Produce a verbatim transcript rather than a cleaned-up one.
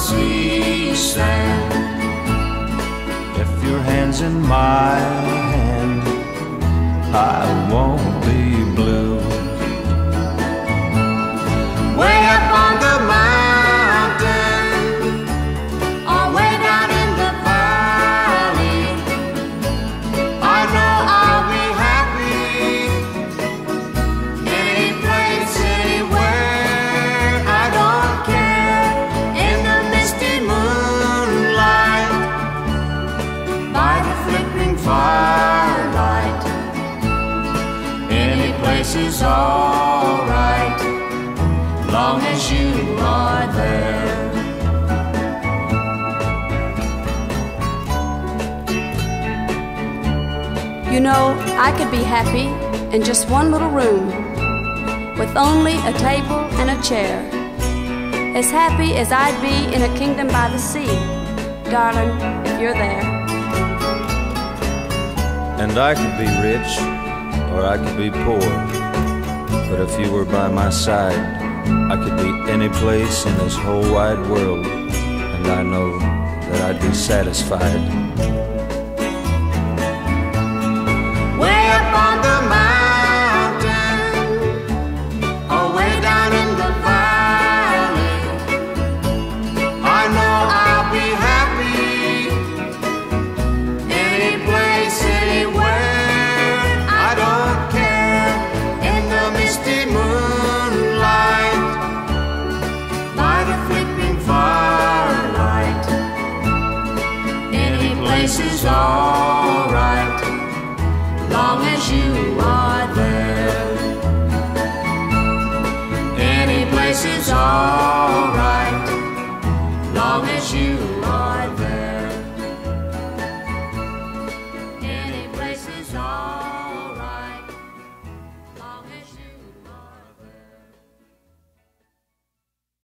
sea sand. If your hand's in my hand, I won't be blue. Way up on the mountain, or way down in the valley, I know I'll be happy. Any place, anywhere, I don't care. In the misty moonlight, by the flickering firelight, any place is alright, long as you are there. You know, I could be happy in just one little room, with only a table and a chair, as happy as I'd be in a kingdom by the sea, darling, if you're there. And I could be rich, or I could be poor, but if you were by my side, I could be any place in this whole wide world, and I know that I'd be satisfied. Way up on the mountain, or way down in the valley, I know I'll be happy. Any place, anywhere, I don't care. In the misty moon